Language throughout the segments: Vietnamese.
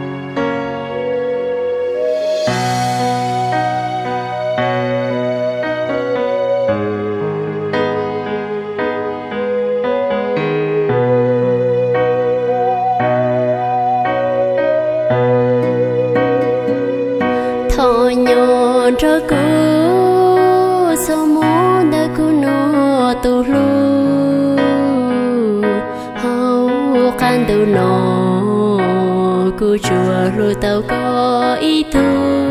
cho cô sao muốn đã cô nó tu lu hậu can tu nó cô chùa rồi tao có ý tu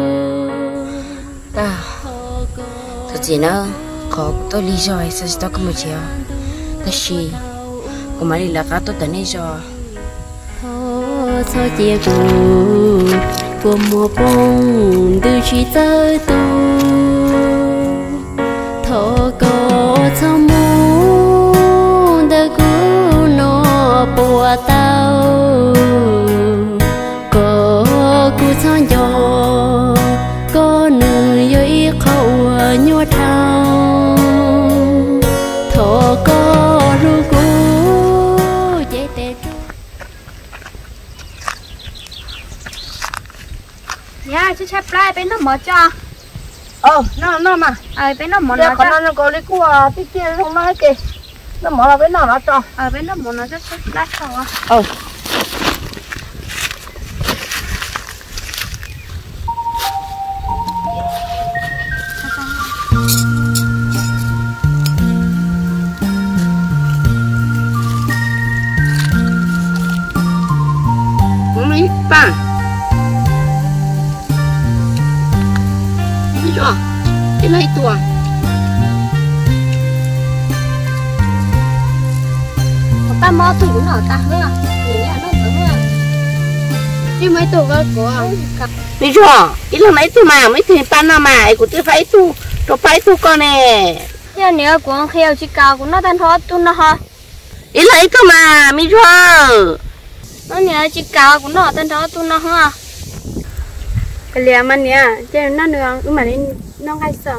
ta thật gì nữa có tôi lý do sao tao không một chiều ta xì có mấy là cá tôi tận lý do sao chia của mùa bông từ chỉ tới tu thọ có sao muốn đã cứu nó bùa tao có cứu sao gió có nơi dưới khâu nhua thao thọ có ru cú dễ tệ ya chứ chép lại bên nó mở cho nó mà bên nó mở nó cho nó có lấy qua cái kia không nói kì nó mở là bên nó cho bên nó mở nó rất đắt rồi mấy ba cho cái lấy tua ta mò tủ nó ta nữa thì nó nữa chứ mấy tủ cái của bây giờ ít lần lấy tu mà mấy thuyền pan nào mà của tôi phải tu rồi phải tu con nè giờ nếu của kheo chỉ cao của nó tan thoát tu nó ha ít lấy tu mà bây giờ nó nếu chỉ cao của nó tan thoát tu nó ha cái liềm mà nè chứ nó đường mà nó ngay sợ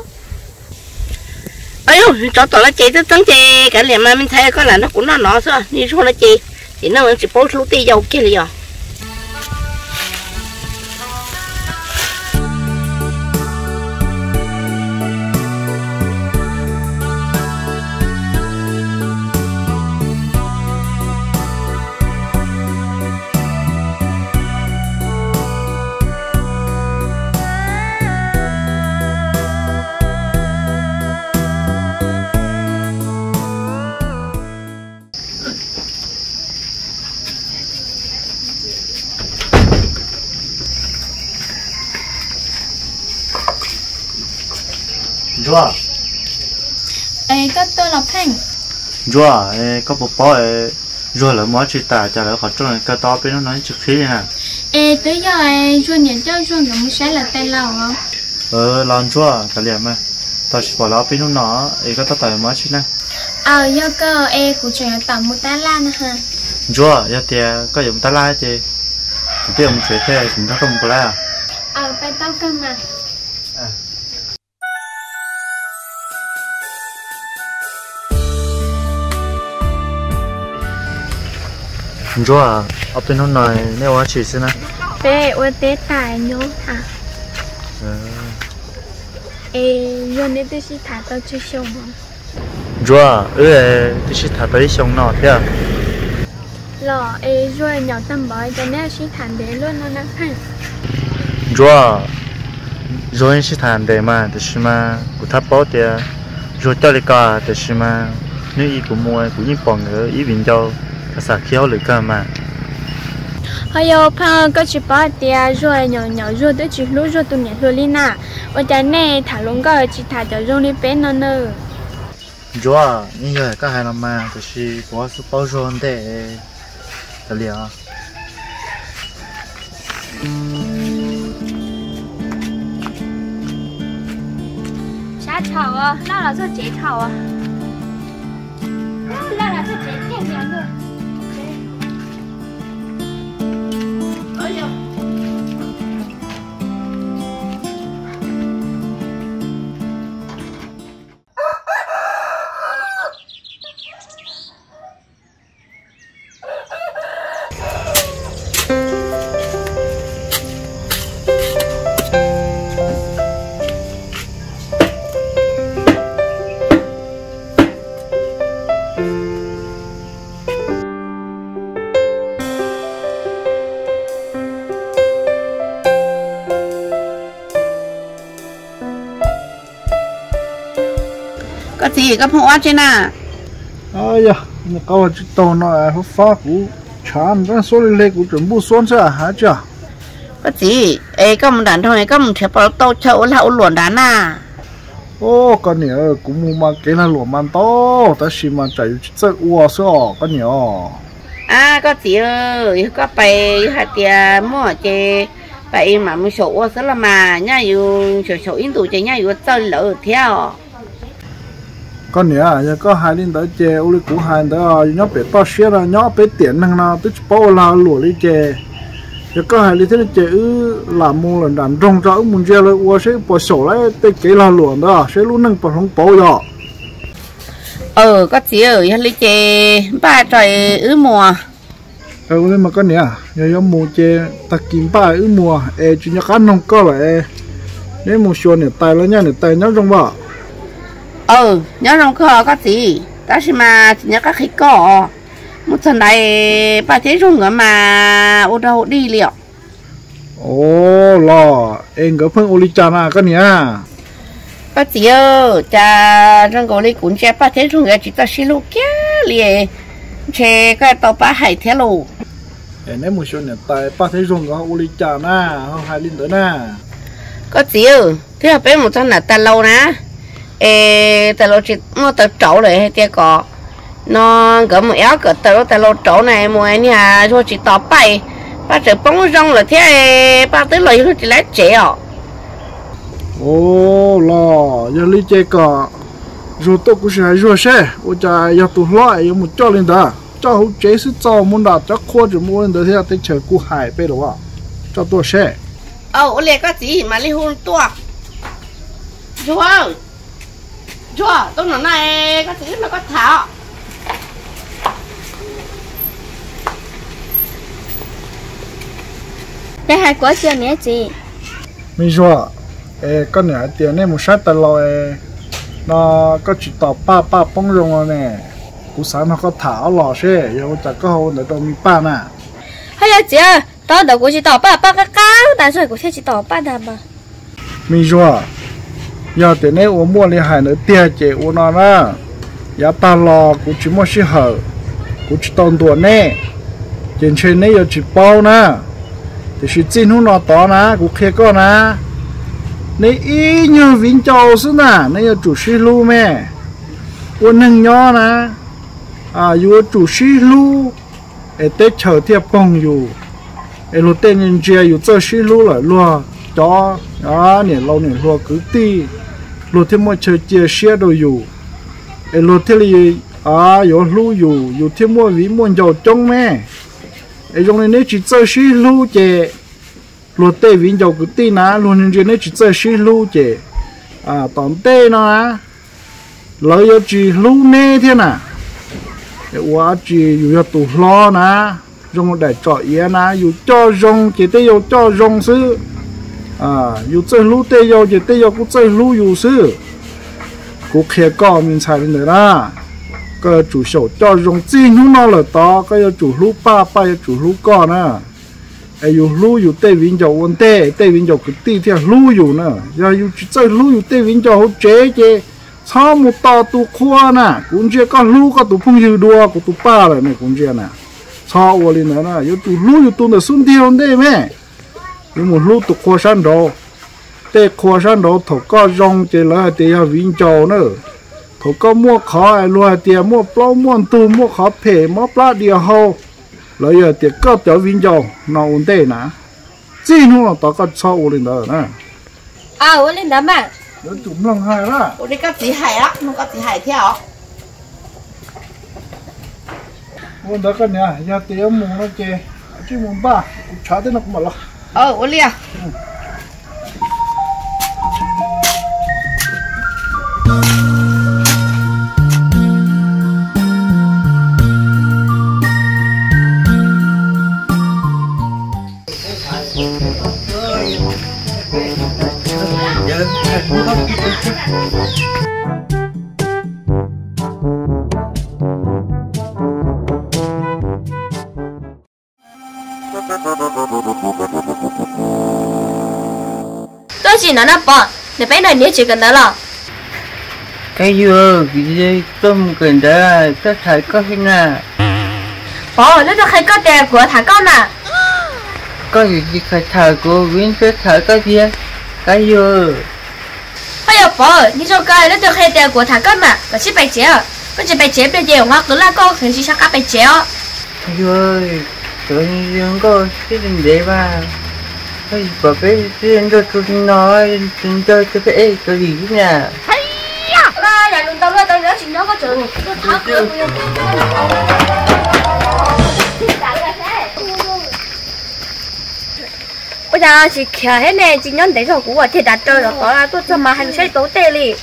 ấy cho tao là chị tôi tấn chị cái liềm mà mình thấy có là nó cũng nó sao đi xuống là chị thì nó chỉ bố lúa tì dầu kia là gì Joa, có tôi là phèn Joa, có bộ bò Joa là món chỉ tả trả lời hỏi trong cái to bên nó nói trực khí nè. tới giờ rồi nhận cho rồi cũng sẽ là tay lầu không Làm Joa cái liền mà, tao chỉ bỏ lỡ bên nó có tao tải món chỉ nè. giờ cơ cũng chuyển tầm một tá lan ha Joa, giờ thì có dùng ta lai thì biết ông chuyện thế cũng nó không có lai à? phải tao cơ mà Joa, ở bên nó nói nếu mà chỉ xin nè. bé ở tết tài nhớ hả rồi nên tôi sẽ thả tao chơi xong không Joa, tôi sẽ thả tới xong nó thế à? lọ rồi nhỏ tầm bói cho nên sẽ thả để luôn nó nặng hẳn Joa, rồi sẽ thả để mà để mà của tháp bảo thì rồi tới đây cả để mà nếu ý của mua của những bọn ở ý bình châu các xã khéo lưỡi cơ mà hay yo pa có chỉ bảo tia rồi nhỏ nhỏ rồi tới chỉ lúc rồi tụi nhảy rồi đi nè ở trên này thả lông có chỉ thả cho rồi đi bên nó nữa Joa, như vậy các hai năm mà thì có số bao rồi để cái gì à? 啥草啊？那老是结草啊？那老是结甜甜的。 哎呀。 có gì có phong trên à ai ya nó câu chỉ tàu nó phải phá cú chán ra số lên cú chuẩn bị xuống chứ hả chưa có gì ấy có một đàn thôi có một thằng bao tàu chậu là luồn đàn à ô con nhỉ cũng mua mà cái là lúa man to ta chỉ mà chạy chơi uo sao con nhỉ à có gì ơi có bay hạt tiền mua chơi bay mà mới sổ sẽ là mà nhá yêu sổ in tụ chơi nhá yêu chơi lỡ theo con nhỉ giờ có hai linh tới chơi uli cũ hai tới nhóc bé to xíu là nhóc bé tiền năng nào tới bao là lúa đi chơi giờ có hai linh thế chơi làm mua lần đàn rong rau muốn chơi là uo sẽ bỏ sổ lại tới cái là lúa đó sẽ luôn năng bỏ không bao giờ có gì ơi hai linh chơi ba trời mùa nhưng mà con nhỉ giờ mua chơi ta kiếm ba mùa chỉ nhắc ăn nông có lại nếu mua xuân này tay nó nhá này tay nó rong bọ nhớ không có gì đó mà nhớ các khí cỏ một lần này ba thế rồi mà ô đâu đi liệu ồ lo em có phân olicana con nhỉ có gì cha trong cổ đi cuốn xe ba thế rồi chỉ ta xí lô kia liền xe cái tàu ba hải thế lô nếu mua xuân này tay ba thế rồi có olicana không hai linh tới na có gì thế là bé một trăm là ta lâu nè ta lâu chỉ mua tờ trấu rồi hay tiếc có nó gỡ một éo cỡ ta lâu trấu này mua anh à rồi chỉ tỏ bay ba chữ bóng rong là thế ba tới lời rồi chỉ lấy trẻ à ồ lo giờ lý chơi cả rồi tôi cũng sẽ rồi xe ôi trời giờ tôi loại giờ một cho lên đó cho hậu chế sẽ cho muốn đặt cho khoa chỉ mua lên đó thì tới chờ cô hải về đâu à cho tôi xe lấy cái gì mà lấy hôn tua Chúa, tôi nói này có gì mà có thảo. Đây hai quả chưa nhé chị. Mình rồi, con này tiền này một sát tờ lo nó có chỉ tỏ ba bông rong rồi nè, cú sáng nó có thảo lò xe, giờ chắc có hôn để cho mình ba nè. Hay là chị, tao đầu của chị tỏ ba cái cá, tại sao của chị tỏ ba đàn mà? Mình rồi. Giờ tiền này uống mua liền hải nữa tiền chị uống nó na, giá ta lò cũng chỉ mua xí hở, cũng chỉ tồn tuổi nè, trên này giờ chỉ bao na, thì chỉ chín hôm nó to na, cũng kia có na, này ý như vĩnh châu xứ na, này giờ chủ xí lu mẹ, uống nâng nhỏ na, vừa chủ xí lu, tết chờ thiệp bông dù, lúc tên nhân chia dù chơi xí lu lại luôn, cho, nè lâu nè luôn cứ ti lột thêm một chơi chia sẻ đồ dù lột thêm là有路有thêm một ví một dầu trong mẹ trong này nếu chỉ chơi xí lu chè lột tê ví dầu cứ tí ná luôn nên nếu chỉ chơi xí lu chè tóm tê nó á lợi yo chỉ lu nè thế nè quá chỉ yo tụ lo ná trong một đại trọ yế ná yo cho rong chỉ tê yo cho rong sư有这路得要就得要不这路有事，我开高明才能啦。个主手叫用金路那了到，个要主路八要主路高呢。有路有对面就问对面就个地铁路有呢，要有这路有对面就好这，差不多都宽呢。公家个路个都碰有多，个都八了呢，公家呢。差我哩呢，有主路有多的顺地方对咩？有một lúc tụ khoa san đồ, tê khoa san đồ thổ có rong chỉ là tê ở vĩnh châu nữa, thổ có mua khó ai luôn tê mua plau mua tu mua khó phê mua plau địa hậu, rồi giờ tê có tiểu vĩnh châu nó ổn tê nè, chỉ nó là tao có cho u lên đó nè, u lên đó mà, nó chụp lòng hai đó, u đi có gì hay á, nó có gì hay theo, muốn đó cái này, giờ tê muốn nó chơi, chỉ muốn ba, chả thế nó cũng bảo là ô lia tôi chỉ nói là bỏ để bé này nếu chỉ cần đó là cái dừa cái gì tôm cần đó có thấy có thế nào Ồ, nó được hay có tiền của thằng con à? có gì phải thở của viên cái thở cái dừa Ôi dồi bố,你说个那就黑点过他干嘛？我去白接，我去白接别接，我跟那个很是想干白接哦。 cái dừa tự nhiên có cái gì đấy mà cái bảo cái chuyện đó tôi nói chuyện cho cái gì nè Là nhà luôn tao nhớ chuyện đó có trường, tôi tháo cửa tôi bây giờ chỉ kia hết này chỉ nhớ để cho của thì đặt chơi rồi đó là tôi cho mà hành sẽ tốn tiền đi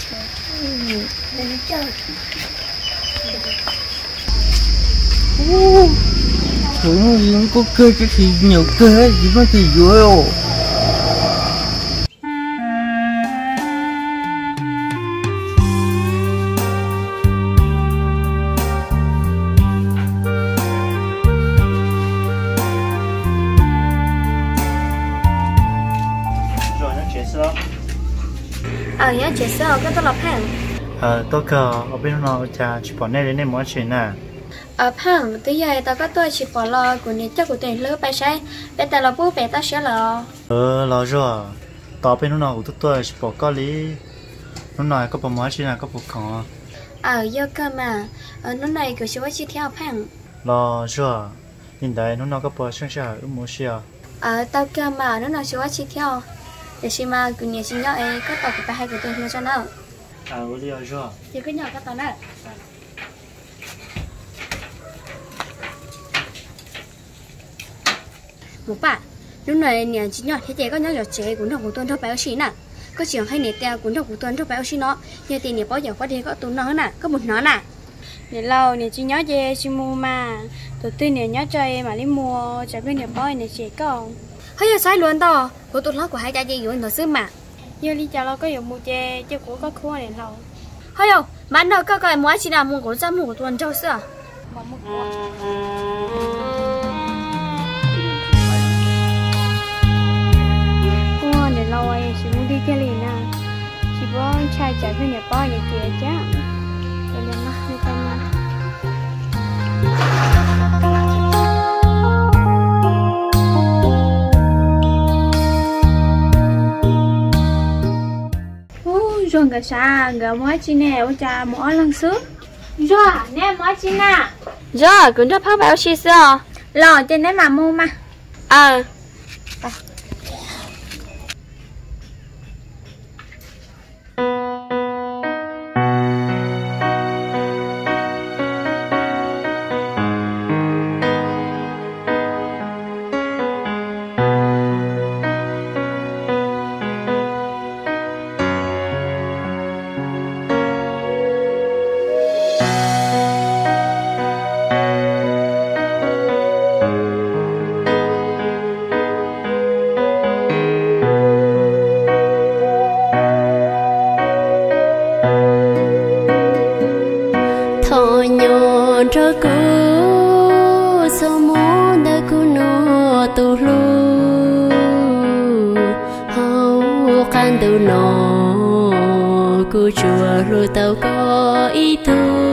tự nhiên có cơ cái gì nhiều cơ gì mà thì vui ồ rồi nó chết sao nhớ chết sao cái tôi là phèn tôi cờ ở bên nó cha chỉ bỏ này đến đây mỗi chuyện nè phèn tới giờ tao có tôi chỉ bỏ lo của nhà chắc của tiền lứa bay say bé ta là bố bé ta sẽ là lo rồi tao bên nó của tôi chỉ bỏ có lý nó nói có bỏ mỗi chuyện nào có bỏ còn giờ cơ mà nó này kiểu chỉ chỉ theo phèn lo rồi hiện tại nó có bỏ sang sao mua xe tao cơ mà nó nói chỉ theo để xem mà của nhà sinh nhớ ấy có tao của ta hay của tôi cho nó đi rồi thì cứ nhỏ các tao này một bạn lúc này nhà chị nhỏ thế thì có nhỏ trẻ cũng học của tôi thôi phải xí nè có chuyện hay nè tao cũng học của tôi thôi phải xí nó như tiền nhà bao giờ có đi có tụi nó nè có một nó nè nhà lâu nhà chị nhỏ về chị mua mà tụi tôi nhà nhỏ chơi mà đi mua chả biết nhà bao nhà trẻ con hơi giờ sai luôn to của tụi nó của hai cha chị rồi nó xưa mà giờ đi chào nó có nhiều mua chè chứ của có khua này lâu hơi đâu mà đâu có cái mua chỉ là mua của ra mua của tuần châu xưa để lâu ai chỉ muốn đi cái gì nè chỉ có trai chạy với nhà bao nhà kia chứ để lên mắt đi tay mà rồi cái sao cái mỗi chi nè ông cha mỗi lần xứ rồi nè mỗi chi nè rồi cũng cho phát bảo chi sao lo trên đấy mà mua mà cho cô sao muốn đã cô nó tu lu hao can đầu nó cô chùa rồi tao có ý tu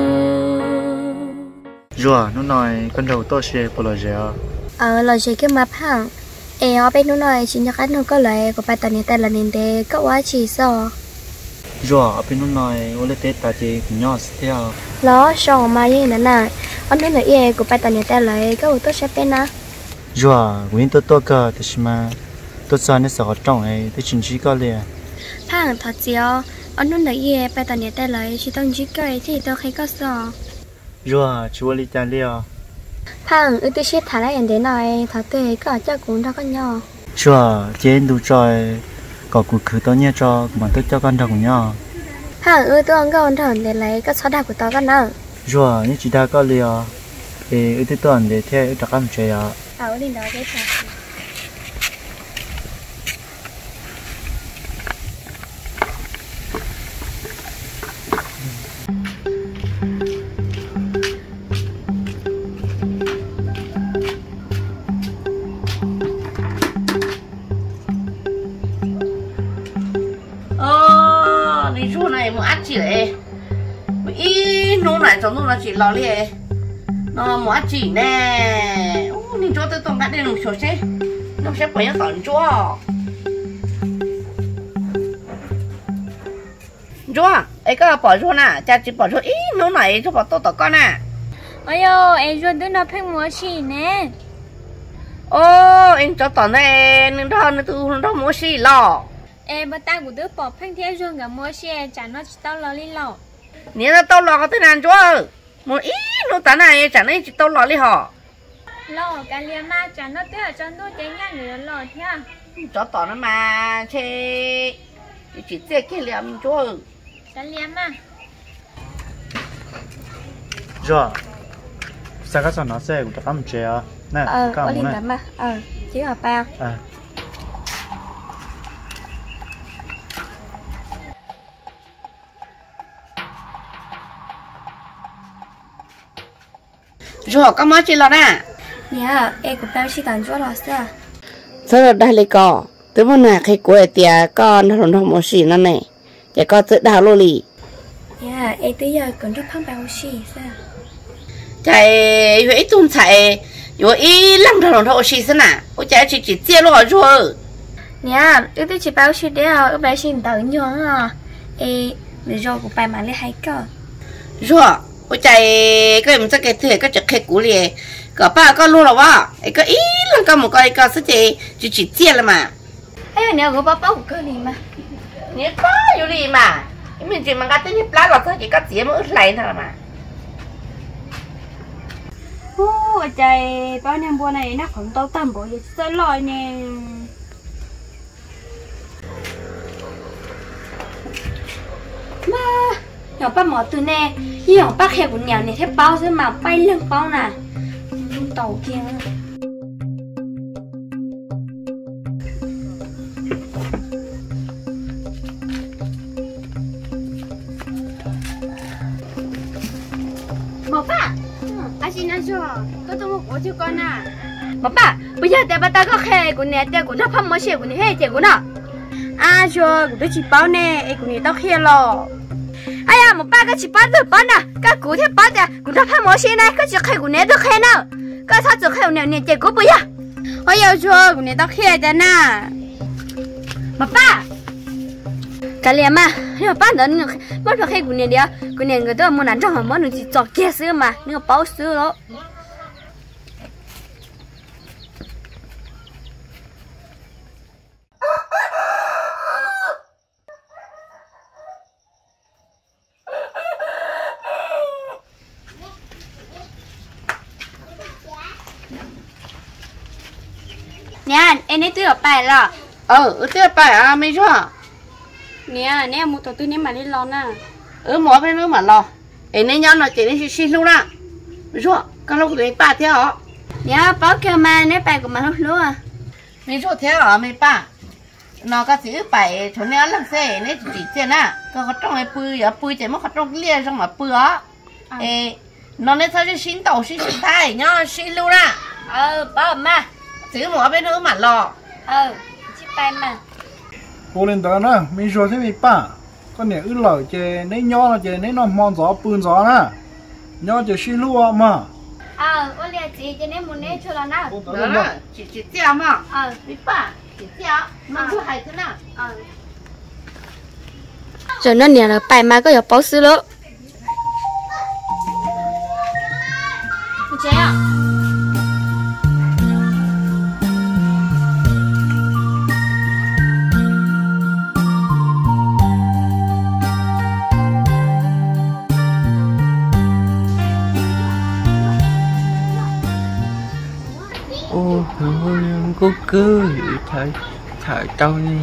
rồi nó nói con đầu tôi sẽ bỏ lời lời gì cái map hàng ở bên nó nói chỉ nhắc nó có lời của bài tần này là nên để có quá chỉ sao rồi ở bên nó nói ô lê tết ta chỉ nhỏ theo nó xong mà như thế này anh nói là của bài tần này là có ô tô sẽ bên à rồi nguyên tôi cơ thì mà tôi sao nó sợ trong ấy tôi chính chỉ có liền hàng thật chiều anh nói là bài tần này là chỉ tông chỉ cái thì tôi thấy có sao rồi chú đi chơi liền hàng tôi sẽ thả lại anh đến này thật tệ cả chắc cũng đã có nhau rồi trên đủ trời có cuộc khử tôi nhớ cho mà tôi cho con đồng nhau hàng tôi ăn con thằng để lấy các số đạc của tao con nào rồi như chị ta có liền thì tôi toàn để theo chắc ăn chơi à lên đó cái thằng này mua ăn chị đấy nó này cho nó chỉ lo liền nó mua chỉ nè nhìn cho tôi tông đã đi làm sổ xe nó sẽ phải tận chúa chúa ấy có bỏ chúa nè cha chỉ bỏ chúa ý nó này cho bỏ tôi con nè ôi yo em rồi đứa nào phải mua gì nè ô em cho tận này nên đó nó từ nó mua gì lo em bắt tay của đứa bỏ phanh thế rồi cả mua xe trả nó chỉ tao lo đi lo nếu nó tao lo có thế nào chúa một ý nó tao này chẳng ấy chỉ tao lo đi họ lo cái liền mà trả nó tới ở trong tôi chơi nhà người lo thế cho tao nó mà chê chỉ chơi cái liệm chúa cái liền mà rồi sao cái nó xe của tao chơi à nè có liền lắm mà chỉ là bao rồi có mấy chuyện lo nè dạ em cũng bao chỉ tận chỗ lo sao sao là đây lấy cỏ tới hôm nào khi cuối tiệc con nó không một gì nữa này để con tự đào luôn đi dạ em tới giờ còn rất không bao gì sao chạy vậy tuần chạy rồi ý lắm thằng thằng gì thế nào ôi chạy chỉ chia lo rồi dạ em tới chỉ bao gì đấy à em bao gì tự nhớ à em bây giờ cũng bài mà lấy hai cái rồi ôi chạy cái mình sẽ cái thứ cái chợ khách cũ liền cả ba con luôn rồiわcái ý là cái một cái sự chỉ chia là mà ấy nếu có bao của cơ liền mà nếu cóอยู่ดีmà mình chỉ mang cái tên nhấp lá rồi thôi chỉ có chia một ít lại thôi mà trời bao nhiêu bữa này nó còn tao tầm bộ gì sẽ lòi nè mà nhỏ ba mỏ từ nè nhỏ ba khe của nhà này thế bao giờ mà bay lưng bao nè tàu kia ba anh xin nói cho có tôi một của chú con à ba bây giờ để bà ta có khe của nè để của nó phong mới xe của nè hay của nó à cho của tôi chỉ bao nè của nè tao khe lo ai à một ba cái chỉ bao được bao nè cái của thế bao nè của nó phong mới xe này cái chỉ khe của nè được khe nào cái sao chỉ khe nè nè để của bây giờ ôi giờ cho của nè tao khe đấy nè ba cái liền mà nếu ba nữa mất được khe của nè đi của nè người ta muốn ăn trong hầm món nó chỉ chọn kia xưa mà nếu bao xưa đó nè em ấy tự bài là tự bài à mấy chỗ nè nè một tổ tư nè mà đi lo nè mỗi bên nữa mà lo em nên nhau nói chuyện đi xin luôn à mấy chỗ con lúc đấy ba theo họ nè bao kia mà nè bài của mà lúc luôn à mấy chỗ theo họ mấy ba nó có chữ bài chỗ này làm xe này chỉ tiền à có trong cái bươi chỉ mất trong lia trong mà bươi á nó nên sao cho xin tàu xin thay nhá xin luôn à bao mà chữ mỗi bên nữa mà lo chỉ bài mà cô lên đó nữa mình rồi thế mình ba con này ư lẩu chè nấy nho là chè nấy nó mòn gió bươn gió nè nho chè xí lúa mà ô liệt chị cho nên muốn nấy cho là nào đó chỉ tiêu mà mấy ba chỉ tiêu mà cứ hay thế nào rồi nó nè là bài mà có giờ bao xứ nữa chế à cô cứ thở trâu đi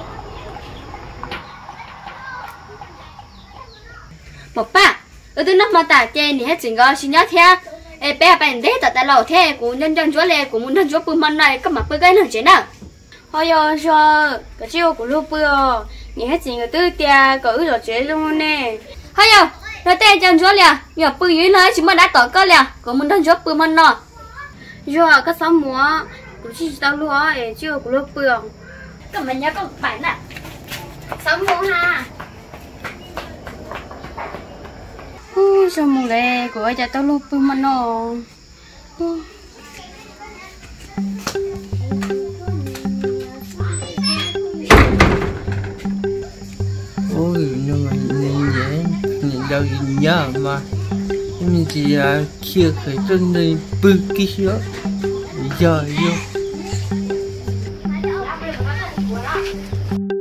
một ba tôi nó mà tả trên thì hết chuyện gọi xin nhớ theo bé bạn đấy tại lầu thế của nhân dân chúa lệ của muốn nhân chúa bùn mần này có mặt bơi cái nào chứ nào thôi giờ cho cái chiêu của lúc bữa nhìn hết chuyện người tư tia cỡ rồi chế luôn nè thôi giờ nó tên chân chúa lệ giờ bơi dưới nơi chỉ mới đã tỏ cơ lệ của muốn nhân chúa bùn mần nọ giờ cái sáu múa cũng chỉ tao lúa chiêu của lúc bữa còn mình nhớ có bản nè sáu múa ha sao mù lệ của cha tao lúc bưng mà nó ôi nhưng mà nhìn vậy nhìn đâu nhìn nhớ mà nhưng chỉ là kia phải trên đây bự kia giờ vô